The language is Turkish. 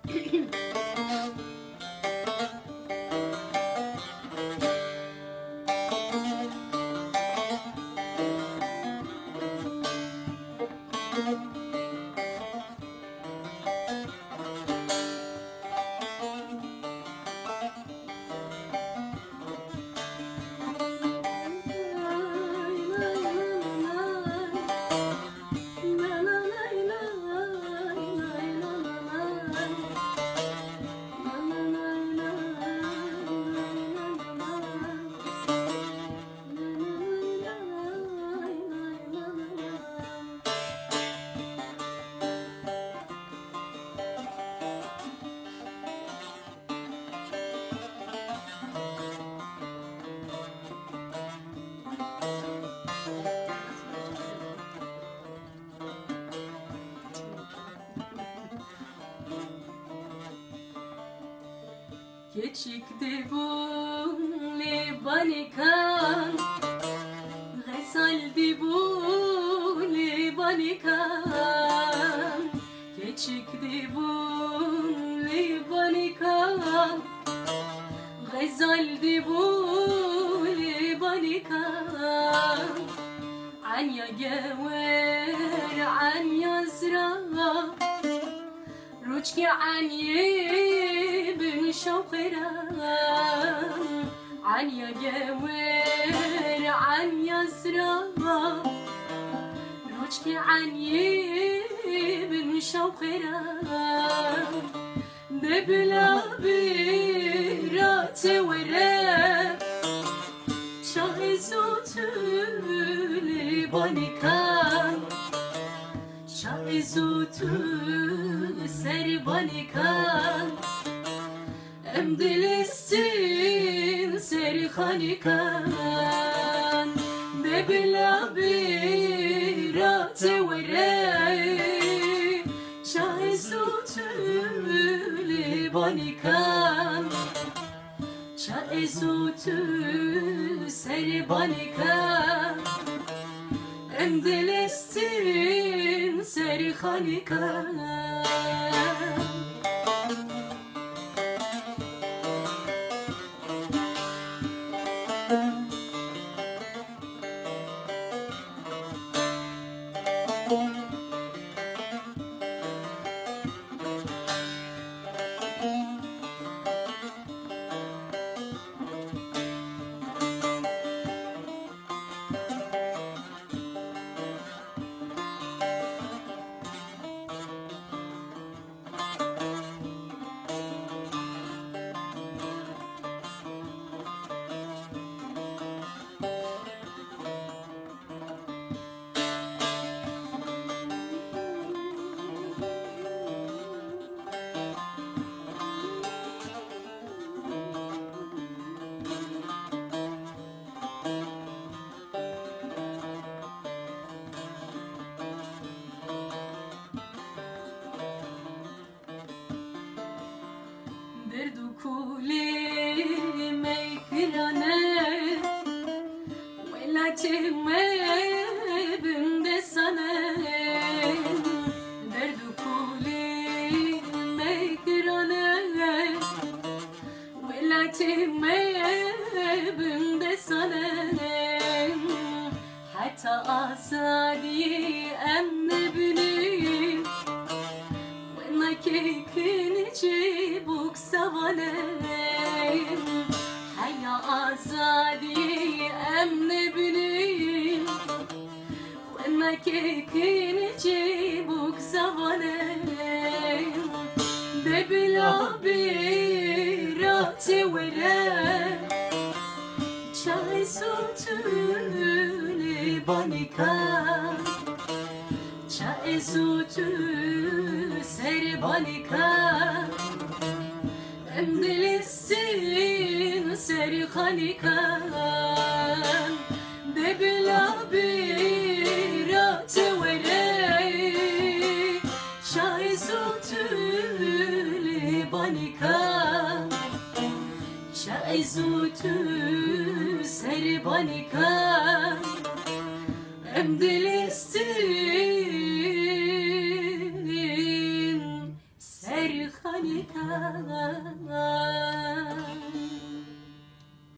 Geçikti bu Banika, Ghesaldi bu Banika, geçikti bu Banika, Ghesaldi bu Banika, Anya gewer, Anya zra, Ruçki Anya bin şavkira, Anya gewer, Anya zra, Ruçki Anya bin şavkira, Debla bira tewere, Şahizutul Banika, Şahizutul ser Banika, Emdilistin ser Khanikan, Debla bira tewere, Şahizutul Banika, Şahizutul ser Banika, Emdilistin ser Khanikan. Derdu kuli meykirane, Velatime binde sana, Derdu kuli meykirane, Velatime binde sana, Hatta asadi emne bilim, Kekin çibuk savanem, Hayya azadi emne bilim, Kekin çibuk savanem, Debla bira tewere, Şahizutul Banika, Şahizutul ser Banika, Emdilistin ser Khanikan, Debla bira tewere, Şahizutul Banika, Şahizutul ser Banika, Emdilistin ser Khanikan. Banika